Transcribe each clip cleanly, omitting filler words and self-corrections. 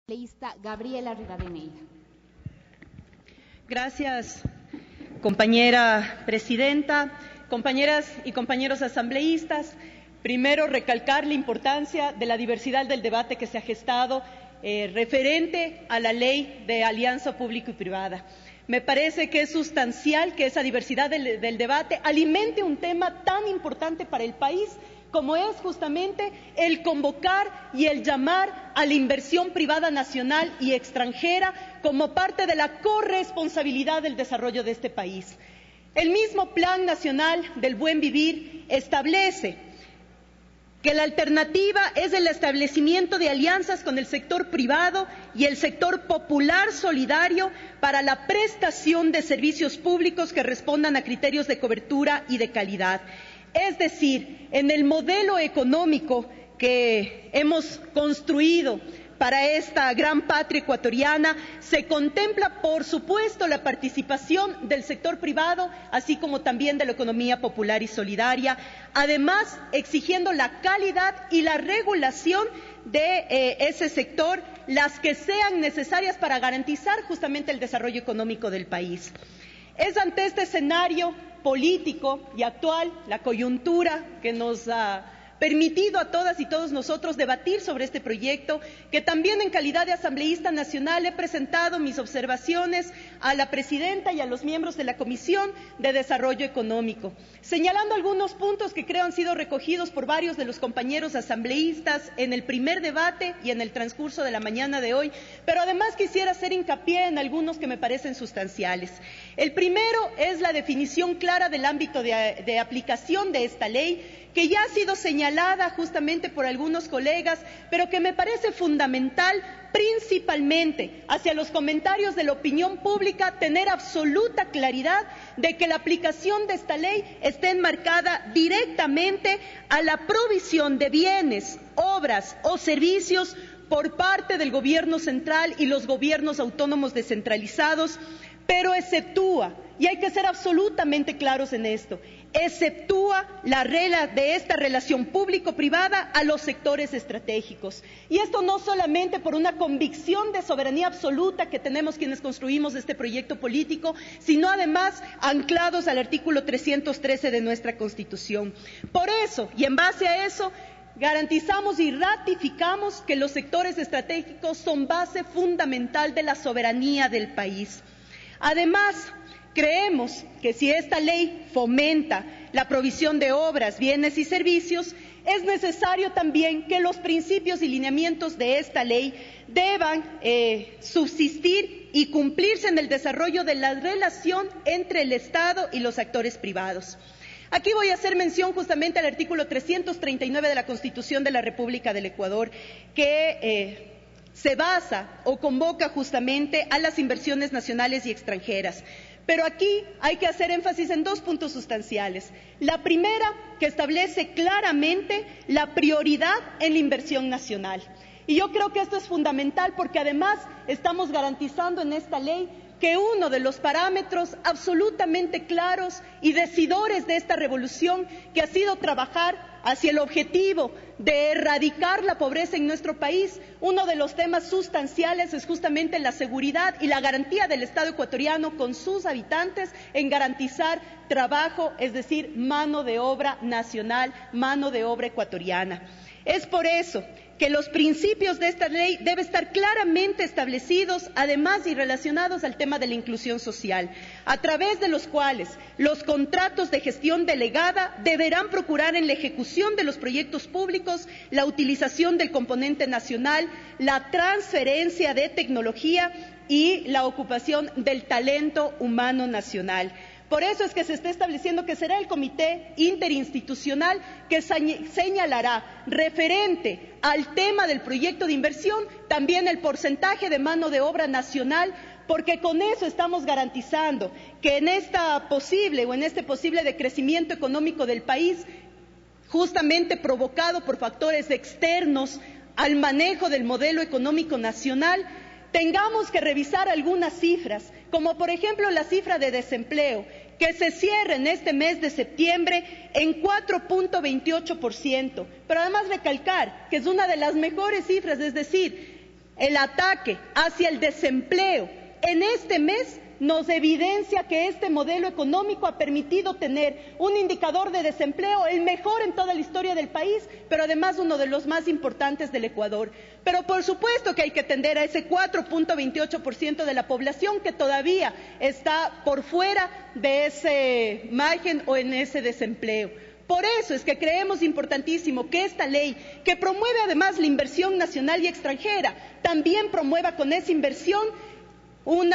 Asambleísta Gabriela Rivadeneira. Gracias, compañera presidenta, compañeras y compañeros asambleístas. Primero, recalcar la importancia de la diversidad del debate que se ha gestado referente a la ley de alianza público y privada. Me parece que es sustancial que esa diversidad del debate alimente un tema tan importante para el país como es justamente el convocar y el llamar a la inversión privada nacional y extranjera como parte de la corresponsabilidad del desarrollo de este país. El mismo Plan Nacional del Buen Vivir establece que la alternativa es el establecimiento de alianzas con el sector privado y el sector popular solidario para la prestación de servicios públicos que respondan a criterios de cobertura y de calidad. Es decir, en el modelo económico que hemos construido para esta gran patria ecuatoriana se contempla, por supuesto, la participación del sector privado, así como también de la economía popular y solidaria, además exigiendo la calidad y la regulación de ese sector, las que sean necesarias para garantizar justamente el desarrollo económico del país. Es ante este escenario político y actual, la coyuntura que nos ha permitido a todas y todos nosotros debatir sobre este proyecto, que también en calidad de asambleísta nacional he presentado mis observaciones a la presidenta y a los miembros de la Comisión de Desarrollo Económico, señalando algunos puntos que creo han sido recogidos por varios de los compañeros asambleístas en el primer debate y en el transcurso de la mañana de hoy, pero además quisiera hacer hincapié en algunos que me parecen sustanciales. El primero es la definición clara del ámbito de aplicación de esta ley, que ya ha sido señalada justamente por algunos colegas, pero que me parece fundamental, principalmente hacia los comentarios de la opinión pública, tener absoluta claridad de que la aplicación de esta ley esté enmarcada directamente a la provisión de bienes, obras o servicios por parte del gobierno central y los gobiernos autónomos descentralizados, pero exceptúa, y hay que ser absolutamente claros en esto, exceptúa la regla de esta relación público-privada a los sectores estratégicos. Y esto no solamente por una convicción de soberanía absoluta que tenemos quienes construimos este proyecto político, sino además anclados al artículo 313 de nuestra Constitución. Por eso, y en base a eso, garantizamos y ratificamos que los sectores estratégicos son base fundamental de la soberanía del país. Además, creemos que si esta ley fomenta la provisión de obras, bienes y servicios, es necesario también que los principios y lineamientos de esta ley deban subsistir y cumplirse en el desarrollo de la relación entre el Estado y los actores privados. Aquí voy a hacer mención justamente al artículo 339 de la Constitución de la República del Ecuador, que se basa o convoca justamente a las inversiones nacionales y extranjeras. Pero aquí hay que hacer énfasis en dos puntos sustanciales. La primera, que establece claramente la prioridad en la inversión nacional. Y yo creo que esto es fundamental porque además estamos garantizando en esta ley que uno de los parámetros absolutamente claros y decidores de esta revolución, que ha sido trabajar hacia el objetivo de erradicar la pobreza en nuestro país, uno de los temas sustanciales es justamente la seguridad y la garantía del Estado ecuatoriano con sus habitantes en garantizar trabajo, es decir, mano de obra nacional, mano de obra ecuatoriana. Es por eso que los principios de esta ley deben estar claramente establecidos, además y relacionados al tema de la inclusión social, a través de los cuales los contratos de gestión delegada deberán procurar en la ejecución de los proyectos públicos la utilización del componente nacional, la transferencia de tecnología y la ocupación del talento humano nacional. Por eso es que se está estableciendo que será el comité interinstitucional que señalará, referente al tema del proyecto de inversión, también el porcentaje de mano de obra nacional, porque con eso estamos garantizando que en este posible decrecimiento económico del país, justamente provocado por factores externos al manejo del modelo económico nacional, tengamos que revisar algunas cifras, como por ejemplo la cifra de desempleo, que se cierra en este mes de septiembre en 4.28%, pero además recalcar que es una de las mejores cifras, es decir, el ataque hacia el desempleo en este mes nos evidencia que este modelo económico ha permitido tener un indicador de desempleo el mejor en toda la historia del país, pero además uno de los más importantes del Ecuador. Pero por supuesto que hay que atender a ese 4.28% de la población que todavía está por fuera de ese margen o en ese desempleo. Por eso es que creemos importantísimo que esta ley, que promueve además la inversión nacional y extranjera, también promueva con esa inversión un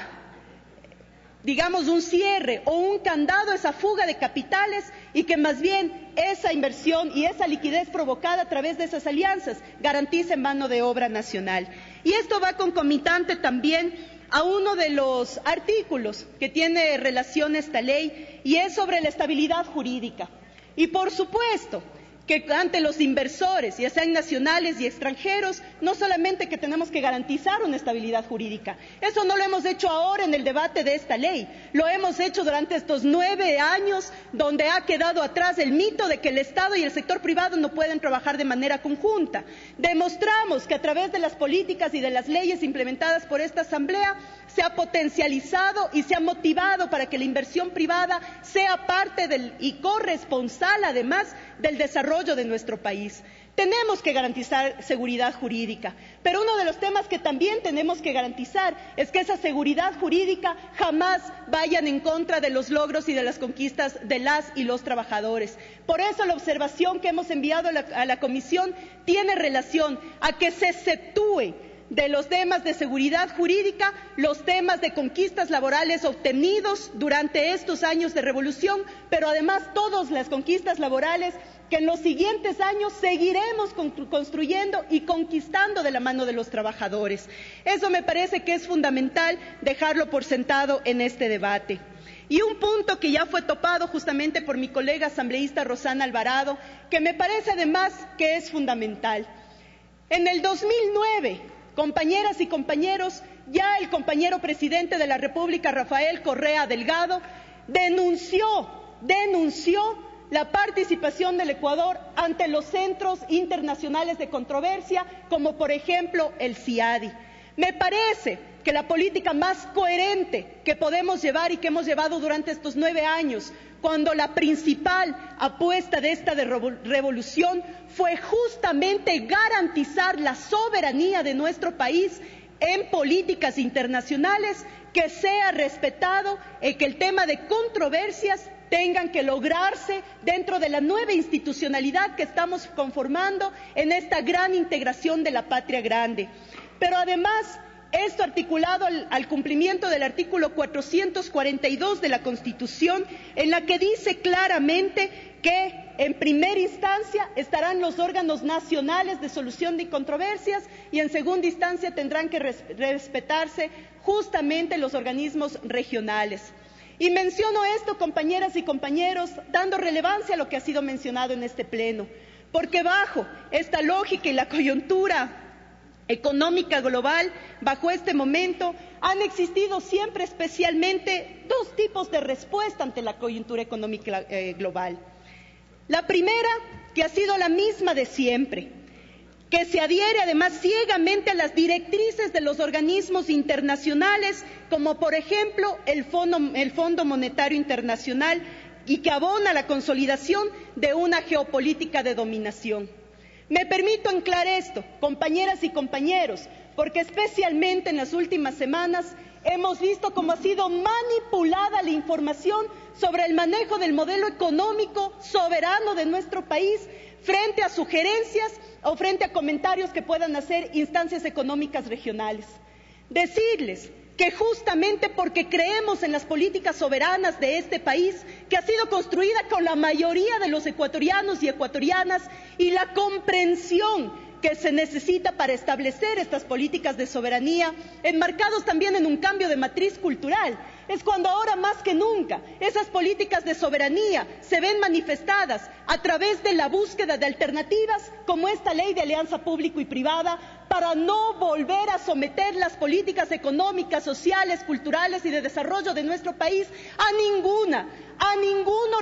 cierre o un candado a esa fuga de capitales y que más bien esa inversión y esa liquidez provocada a través de esas alianzas garantice mano de obra nacional. Y esto va concomitante también a uno de los artículos que tiene relación esta ley y es sobre la estabilidad jurídica. Y por supuesto que ante los inversores, ya sean nacionales y extranjeros, no solamente que tenemos que garantizar una estabilidad jurídica. Eso no lo hemos hecho ahora en el debate de esta ley, lo hemos hecho durante estos 9 años donde ha quedado atrás el mito de que el Estado y el sector privado no pueden trabajar de manera conjunta. Demostramos que a través de las políticas y de las leyes implementadas por esta Asamblea se ha potencializado y se ha motivado para que la inversión privada sea parte y corresponsal además del desarrollo de nuestro país. Tenemos que garantizar seguridad jurídica, pero uno de los temas que también tenemos que garantizar es que esa seguridad jurídica jamás vayan en contra de los logros y de las conquistas de las y los trabajadores. Por eso la observación que hemos enviado a la Comisión tiene relación a que se exceptúe de los temas de seguridad jurídica, los temas de conquistas laborales obtenidos durante estos años de revolución, pero además todas las conquistas laborales que en los siguientes años seguiremos construyendo y conquistando de la mano de los trabajadores. Eso me parece que es fundamental dejarlo por sentado en este debate. Y un punto que ya fue topado justamente por mi colega asambleísta Rosana Alvarado, que me parece además que es fundamental. En el 2009, compañeras y compañeros, ya el compañero presidente de la República, Rafael Correa Delgado, denunció la participación del Ecuador ante los centros internacionales de controversia, como por ejemplo el CIADI. Me parece que la política más coherente que podemos llevar y que hemos llevado durante estos 9 años, cuando la principal apuesta de esta revolución fue justamente garantizar la soberanía de nuestro país en políticas internacionales, que sea respetado y que el tema de controversias tengan que lograrse dentro de la nueva institucionalidad que estamos conformando en esta gran integración de la patria grande. Pero además, esto articulado al cumplimiento del artículo 442 de la Constitución, en la que dice claramente que en primera instancia estarán los órganos nacionales de solución de controversias y en segunda instancia tendrán que respetarse justamente los organismos regionales. Y menciono esto, compañeras y compañeros, dando relevancia a lo que ha sido mencionado en este pleno, porque bajo esta lógica y la coyuntura económica global, bajo este momento, han existido siempre especialmente 2 tipos de respuesta ante la coyuntura económica global. La primera, que ha sido la misma de siempre, que se adhiere además ciegamente a las directrices de los organismos internacionales, como por ejemplo el Fondo Monetario Internacional, y que abona la consolidación de una geopolítica de dominación. Me permito anclar esto, compañeras y compañeros, porque especialmente en las últimas semanas hemos visto cómo ha sido manipulada la información sobre el manejo del modelo económico soberano de nuestro país frente a sugerencias o frente a comentarios que puedan hacer instancias económicas regionales. Decirles que justamente porque creemos en las políticas soberanas de este país, que ha sido construida con la mayoría de los ecuatorianos y ecuatorianas, y la comprensión que se necesita para establecer estas políticas de soberanía, enmarcados también en un cambio de matriz cultural, es cuando ahora más que nunca esas políticas de soberanía se ven manifestadas a través de la búsqueda de alternativas como esta ley de alianza público y privada, para no volver a someter las políticas económicas, sociales, culturales y de desarrollo de nuestro país a ninguna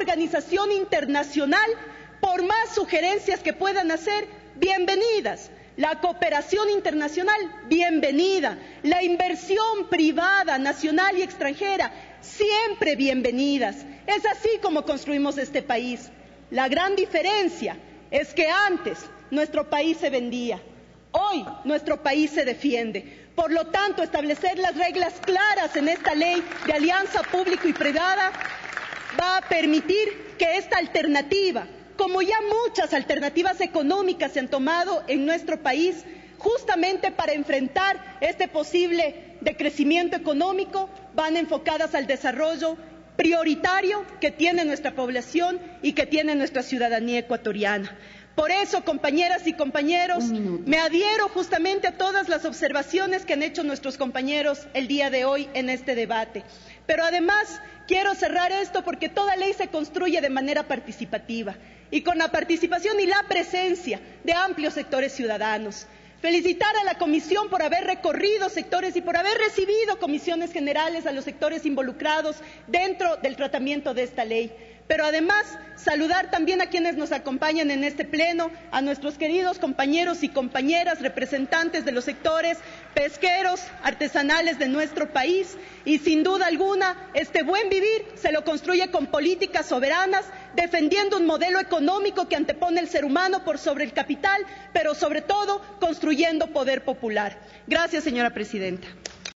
organización internacional, por más sugerencias que puedan hacer, bienvenidas, La cooperación internacional, bienvenida. La inversión privada, nacional y extranjera, siempre bienvenidas. Es así como construimos este país. La gran diferencia es que antes nuestro país se vendía, hoy nuestro país se defiende. Por lo tanto, establecer las reglas claras en esta ley de alianza público y privada va a permitir que esta alternativa, como ya muchas alternativas económicas se han tomado en nuestro país, justamente para enfrentar este posible decrecimiento económico, van enfocadas al desarrollo prioritario que tiene nuestra población y que tiene nuestra ciudadanía ecuatoriana. Por eso, compañeras y compañeros, me adhiero justamente a todas las observaciones que han hecho nuestros compañeros el día de hoy en este debate. Pero además, quiero cerrar esto porque toda ley se construye de manera participativa y con la participación y la presencia de amplios sectores ciudadanos. Felicitar a la Comisión por haber recorrido sectores y por haber recibido comisiones generales a los sectores involucrados dentro del tratamiento de esta ley. Pero además, saludar también a quienes nos acompañan en este pleno, a nuestros queridos compañeros y compañeras representantes de los sectores pesqueros, artesanales de nuestro país. Y sin duda alguna, este buen vivir se lo construye con políticas soberanas, defendiendo un modelo económico que antepone el ser humano por sobre el capital, pero sobre todo construyendo poder popular. Gracias, señora presidenta.